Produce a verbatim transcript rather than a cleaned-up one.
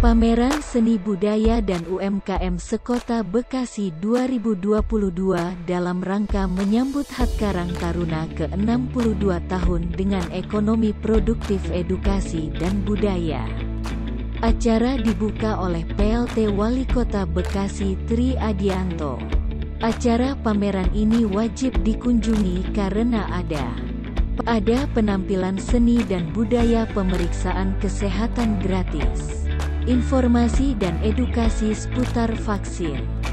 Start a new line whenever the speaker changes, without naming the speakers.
Pameran Seni Budaya dan U M K M Sekota Bekasi dua ribu dua puluh dua dalam rangka menyambut H A D Karang Taruna ke enam puluh dua tahun dengan ekonomi produktif edukasi dan budaya. Acara dibuka oleh P L T Wali Kota Bekasi Tri Adianto. Acara pameran ini wajib dikunjungi karena ada ada penampilan seni dan budaya, pemeriksaan kesehatan gratis, informasi dan edukasi seputar vaksin.